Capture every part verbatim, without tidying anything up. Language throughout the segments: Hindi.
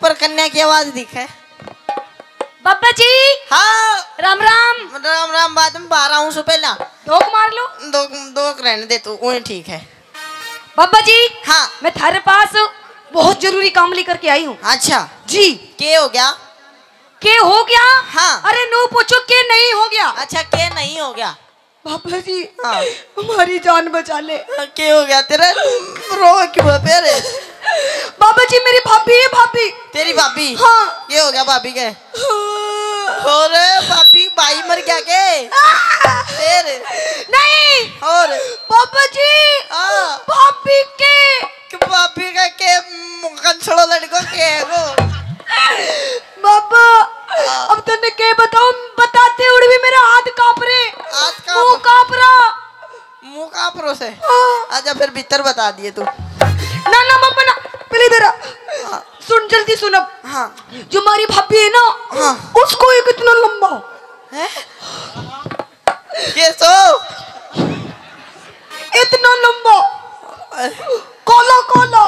ऊपर कन्या की आवाज दिखे। बाबा जी हाँ राम राम राम राम। बाद में बारह हूँ सो पहला धोख मार लो। दो दो रहने दे तू वही ठीक है। बाबा जी हाँ मैं थारे पास बहुत जरूरी काम लेकर के आई हूँ। अच्छा जी के हो गया? के हो गया? हाँ अरे नो पूछो के नहीं हो गया। अच्छा के नहीं हो गया? बाबा जी हाँ हमारी जान बचा ले। के हो गया तेरा? रो क्यों है पेरे? बाबा जी मेरी भाभी है। भाभी तेरी भाभी? हाँ। ये हो गया भाभी के? और भाभी भाई मर गया के? तेरे नहीं और बाबा जी हाँ भाभी के भाभी का के कंसड़ो लड़को के वो बाबा अब तूने के बताओ बताते उड़ भी मेरा हाथ कांप रहे। हाथ कांप मुंह कांप रहा। मुंह कांप रो से? हाँ। आजा फिर भीतर बता दिए तू। ना ना बाबा ना पहले इधर आ। हाँ। सुन जल्दी सुन अब। हाँ जो हमारी भाभी है ना हाँ। उसको एक इतना लंबा है ये सो इतना लंबा काला काला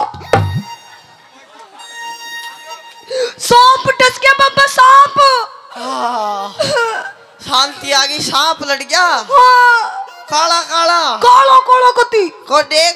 सांप डस गया बाबा सांप। हाँ। शांति आ गई सांप लड़ गया। हाँ। काला काला काला काला कति को देख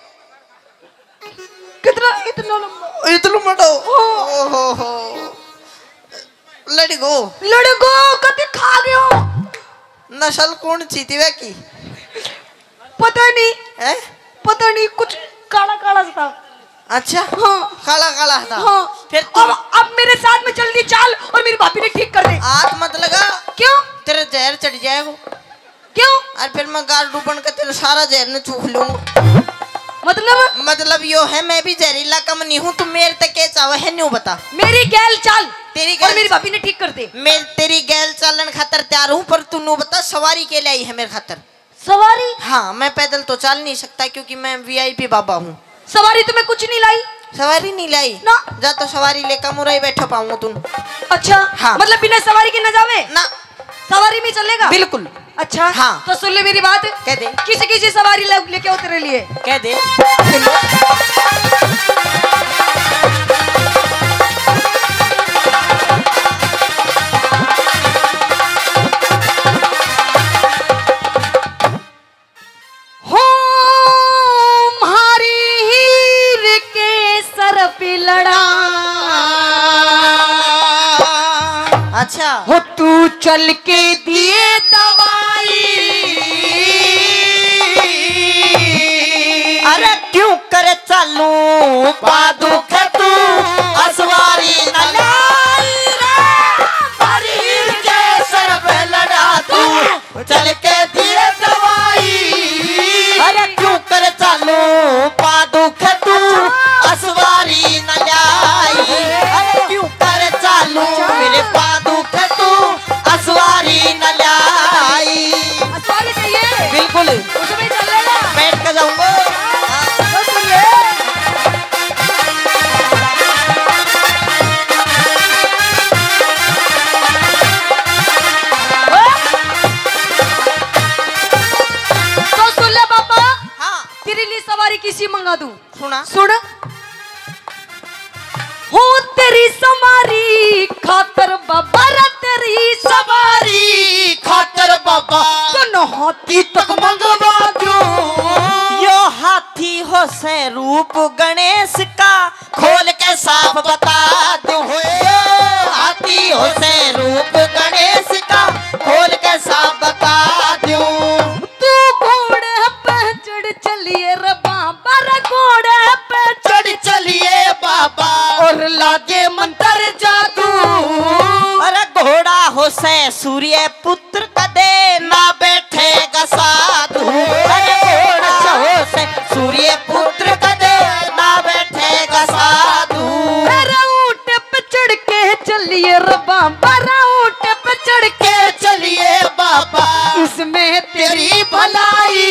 कितना इतना लंबा इतना बड़ो। ओहो हो लड़ गो लड़ गो कति खा गयो। नस्ल कौन सी थी वे की? पता नहीं है पता नहीं कुछ काला काला था। अच्छा हाँ काला काला था। हाँ फिर अब अब मेरे साथ में जल्दी चाल और मेरी भाभी ने ठीक कर दे। हाथ मत लगा। क्यों? तेरे जहर चढ़ जाएगा। क्यों? और फिर मैं गार डूबन कर तेरा सारा जहर न चूख लूंगा। मतलब मतलब यो है मैं भी जहरीला कम नहीं हूँ। तुम मेरे तक के चाव है न्यू बता। मेरी गैल चाल तेरी और मेरी भाभी ने ठीक कर दे। मैं तेरी गैल चालन खातर तैयार हूँ पर तू नु बता सवारी के लिए आई है मेरे खातर? सवारी? हाँ मैं पैदल तो चल नहीं सकता क्योंकि मैं वीआईपी बाबा हूँ। सवारी तो मैं कुछ नहीं लाई। सवारी नहीं लाई ना। जा तो सवारी लेकर मुरई बैठा पाऊंगा तुम। अच्छा हाँ। मतलब बिना सवारी के न जावे ना सवारी में चलेगा? बिल्कुल। अच्छा हाँ। तो सुन ले मेरी बात। कह दे किसी किसी सवारी लेके आओ तेरे लिए। कह दे हो मारी हीर के सर पे लड़ा। अच्छा हो तू चल के दिए दवाई। अरे क्यों करे चालू बादू तू असवारी न लाई रे शरीर के सर पे लड़ा तू चल के दिए दवाई। अरे क्यों करे चालू बादू तू असवारी न लाई। अरे क्यों करे चालू मेरे बादू तू असवारी न लाई। असवारी चाहिए? बिल्कुल उसमें चल लेगा। बैठ कर जाऊंगा। तो सुन ले। तो सुन ले पापा। हाँ तेरे लिए सवारी किसी मंगा दूं? सुना सुन हो तेरी सवारी खातर बाबा रा तेरी सवारी खातर बाबा तो हाथी तक मंगवा दूं। यो हाथी हो से रूप गणेश का खोल के साफ बता दूं। यो हाथी हो से रूप गणेश का खोल के साफ बता दूं। तू घोड़े पे चढ़ चलिए रे बाबा रे घोड़े पे चढ़ चलिए बाबा और लागे मंत्र जादू। अरे घोड़ा हो से सूर्य पुत्र कदे ना बैठेगा साधु। अरे घोड़ा हो से सूर्य पुत्र कदे ना बैठेगा साधु। अरे ऊंट पे चढ़ के चलिए रे बाबा रे ऊंट पे चढ़ के चलिए बाबा इसमें तेरी तेरी भलाई।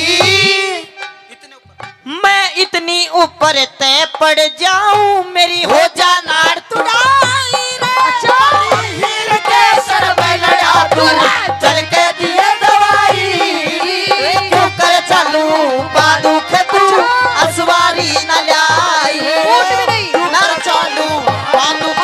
मैं इतनी ऊपर तय पड़ जाऊं मेरी हो जा नाड़ तुड़ाई रे। अच्छा। हीर के सर पे लड़ा तू चल के दिए दवाई। क्यों कर चालू बादू के तू असवारी न लाई। ऊंट भी नहीं। न चालू बादू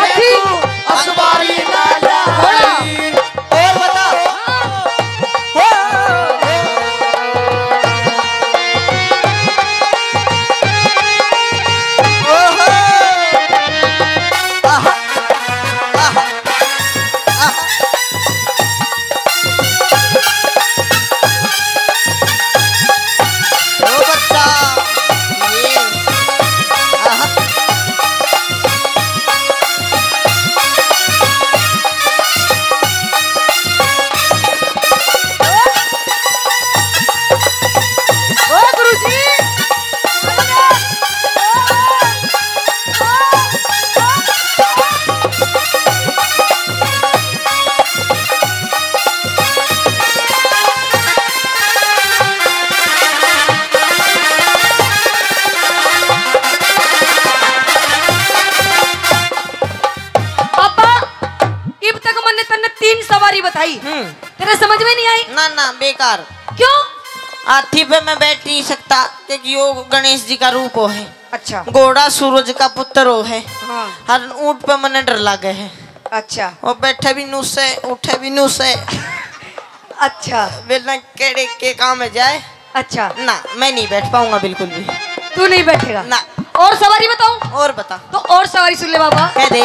तने तीन सवारी बताई, हम्म तेरे समझ में नहीं आई? ना ना बेकार। क्यों? हाथी पे मैं बैठ नहीं सकता क्योंकि वो गणेश जी का रूप हो है। अच्छा। घोड़ा सूरज का पुत्र हो है। हाँ। हर ऊंट पे मने डर लागे है। अच्छा। वो बैठे भी नू से उठे भी नू से। अच्छा। बिना केड़े के काम में जाए। अच्छा। ना मैं नहीं बैठ पाऊंगा बिल्कुल भी। तू नहीं बैठेगा ना। और सवारी बताऊं? और बता। तो और सवारी सुन ले बाबा। कह दे।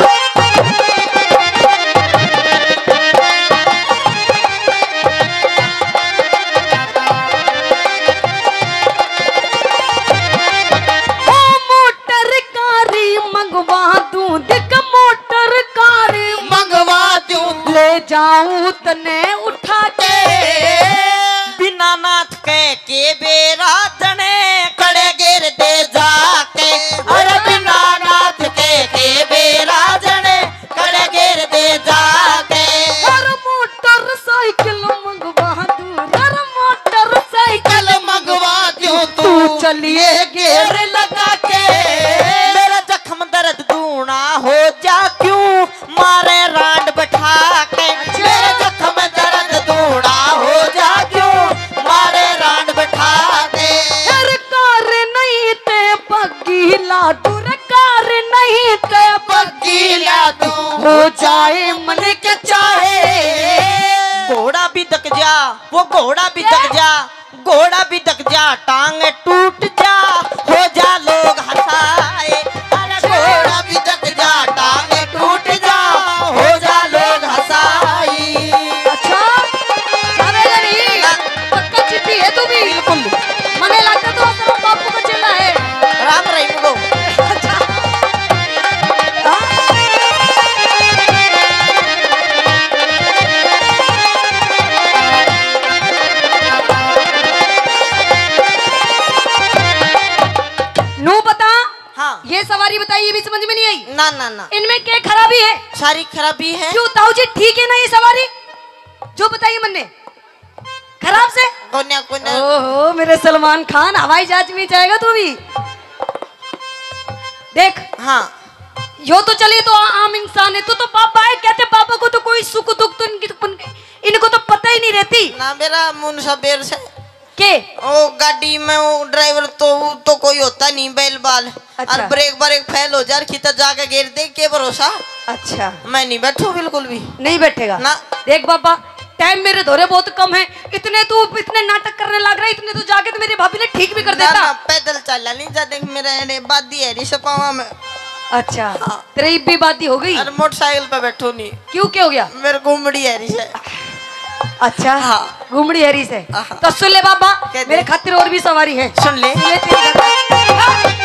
मोटर कारी मंगवा दूं, दिक मोटर कारी मंगवा दूं, ले जाऊं तने उठा के बिना नाथ के के बेरा जने कड़े गिर दे जाके। अरे बिना नाथ के के बेरा जने कड़े गिर दे जाके। हर मोटर साइकिल मंगवा दूं, हर मोटर साइकिल मंगवा दूं, तू चलिए गेर लगा के। मेरा जख्म दर्द दूना हो जा क्यों मारे रांड बैठा के। मेरा जख्म दर्द दूना हो जा क्यों मारे रांड बैठा के। हर कार नहीं ते बग्गी ला दूं, रे कार नहीं ते बग्गी ला दूं, हो जाए मन के चाहे। घोड़ा भी दक जा, वो घोड़ा भी दक जा, घोड़ा भी दक जा, टांग टूट जा, हो जा लोग हंसाए। अरे घोड़ा भी दक जा, टांग टूट जा, हो जा लोग हंसाई। अच्छा जावेगा नहीं? पक्का चिट्ठी है तू भी? बिल्कुल। मने लगता तो तेरा बापू का चेला है। राम रहीम को। अच्छा। नू बता। हाँ। ये सवारी बताई, ये भी समझ में नहीं आई। ना ना ना इनमें क्या खराबी है? सारी खराबी है। क्यों ताऊ जी ठीक है ना ये सवारी जो बताई मैंने? खराब से? कोन्या कोन्या। ओहो मेरे सलमान खान, हवाई जहाज में जाएगा तू भी? देख हाँ यो तो चलिए तो आम इंसान है, तू तो पापा है, कहते पापा को तो कोई सुख दुख तो इनकी इनको तो पता ही नहीं रहती। ना मेरा मुंशा बेर से के ओ गाड़ी में वो ड्राइवर तो वो तो कोई होता नहीं बैल बाल। अच्छा। और ब्रेक ब्रेक फेल हो जा खींचा जाके गिर दे के भरोसा। अच्छा मैं नहीं बैठू बिल्कुल भी। नहीं बैठेगा ना। देख बाबा टाइम मेरे धोरे बहुत कम है, इतने तू इतने नाटक करने लग रहा है, इतने तू जाके तो मेरी भाभी ने ठीक भी कर ना, देता। ना, पैदल चला नहीं जा देख मेरे बादी है रिश्ते पावा में। अच्छा तेरी इब्बी बाती हो गई? अरे मोटरसाइकिल पे बैठो नहीं। क्यों क्या हो गया? मेरे घुमड़ी है रिश्ते। अच्छा हाँ। घुमड़ी हरी से। हाँ। तो सुन ले बाबा कहते? मेरे खातिर और भी सवारी है। सुन ले। सुन ले तेरी बात।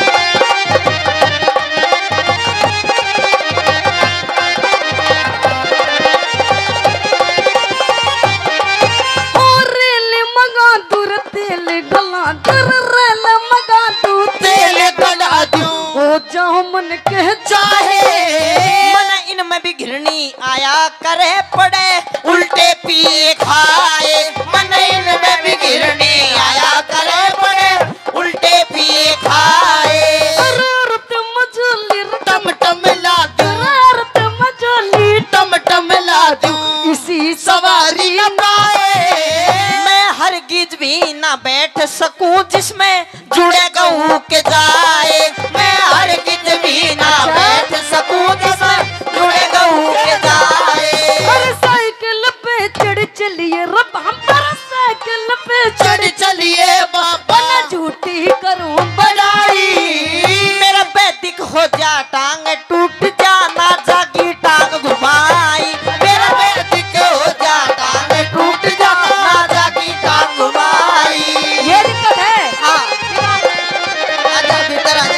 और रेल मगा दूर तेल गला दूर रेल मगा दूर तेल गला दूं, हो जाओ मन के चाहे मन इनमें भी घिरनी आया करे पड़े उल्टे पिए खाए। मन इनमें भी घिरनी आया करे पड़े उल्टे पिए खाए। रत मजली टम टम ला दूं, रत मजली टम टम ला दूं, इसी सवारी पाए। मैं हरगिज भी ना बैठ सकूं जिसमें जुड़े गहूं के जाए। मैं हरगिज भी ना बैठ सकूं जिसमें जुड़े गहूं के जाए। हर साइकिल पे चढ़ चलिए रब हम पर साइकिल पे चढ़ चलिए बाबा ना झूठी करूं बड़ाई। मेरा वैदिक हो जा टांग टूट जा ना जागी टांग घुमाई। मेरा वैदिक हो जा टांग टूट जा ना जागी टांग घुमाई। ये दिक्कत है। हाँ आजा भीतर आजा।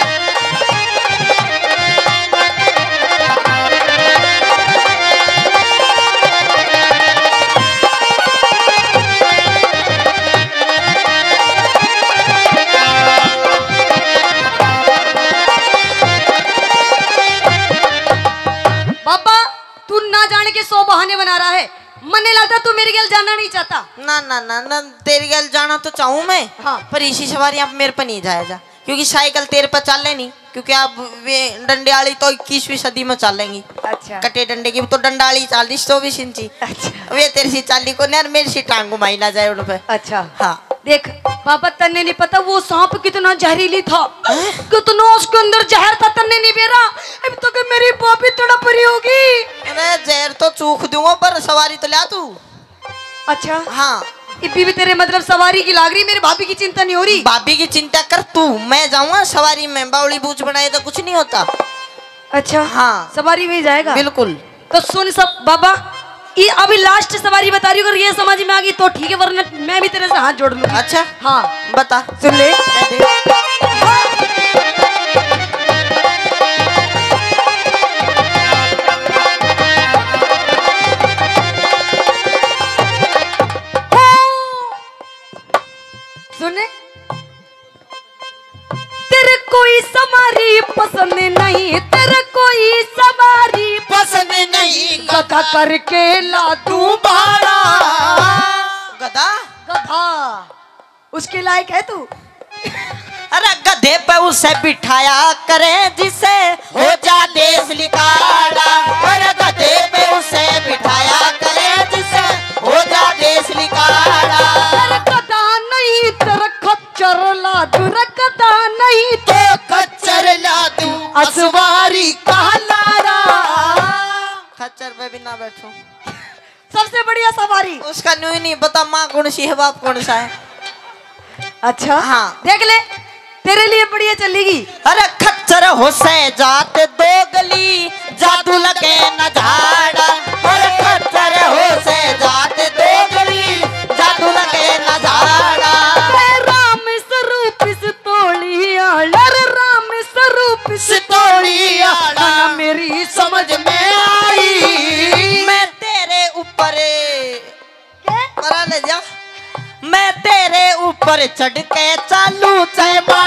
बाबा तू ना जाने के सौ बहाने बना रहा है, मने लगता तू मेरे गल जाना नहीं चाहता। ना ना ना ना तेरी गल जाना तो चाहूं मैं। हाँ। पर इसी सवारी आप मेरे पर नहीं जाया जा क्योंकि साइकिल तेरे पर चले नहीं, क्योंकि आप वे डंडियाली तो इक्कीसवीं सदी में चलेंगी। अच्छा कटे डंडे की तो डंडाली चालीस चौबीस इंची। अच्छा वे तेरी सी चाली को नहीं, मेरी सी टांग घुमाई ना जाए उन पे। अच्छा हाँ देख पापा, तन्ने नहीं पता वो सांप कितना जहरीली था, कितना उसके अंदर जहर था, तन्ने नहीं बेरा। अब तो कि मेरी पापी तड़प रही होगी। अरे जहर तो चूक दूंगा, पर सवारी तो ला तू। अच्छा हाँ इब्बी भी तेरे मतलब सवारी की लाग रही, मेरे भाभी की चिंता नहीं हो रही। भाभी की चिंता कर तू, मैं जाऊंगा सवारी में, बावली बूझ बनाए तो कुछ नहीं होता। अच्छा हाँ सवारी में ही जाएगा। बिल्कुल। तो सुन सब बाबा, ये अभी लास्ट सवारी बता रही हूँ, अगर ये समझ में आ गई तो ठीक है, वरना मैं भी तेरे से हाथ जोड़ लूंगी। अच्छा हाँ बता। सुन ले। सुने, तेरे कोई सवारी पसंद नहीं, तेरे कोई सवारी पसंद नहीं, गधा करके ला तू भाड़ा। गधा गधा उसके लायक है तू। अरे गधे पे उसे बिठाया करे जिसे हो जा देश लिकाड़ा। अरे गधे पे उसे बिठाया करे जिसे हो जा देश लिकाड़ा। तेरे गधा नहीं तेरा खच्चर ला तू, रे गधा नहीं तो खच्चर ला तू असवारी का लाड़ा। खच्चर पे भी ना बैठो। सबसे बढ़िया सवारी उसका न्यू नहीं बता, माँ कौन सी है बाप कौन सा है। अच्छा हाँ देख ले, तेरे लिए बढ़िया चलेगी। अरे खच्चर हो से जाते दो गली, जादू लगे न झाड़ा। अरे खच्चर हो से जाते दो गली, जादू लगे न झाड़ा। राम स्वरूप सितोलिया, अरे राम स्वरूप सितोलिया ना मेरी समझ में आई। मैं तेरे ऊपर करा ले जा, मैं तेरे ऊपर चढ़ के चालू चाहे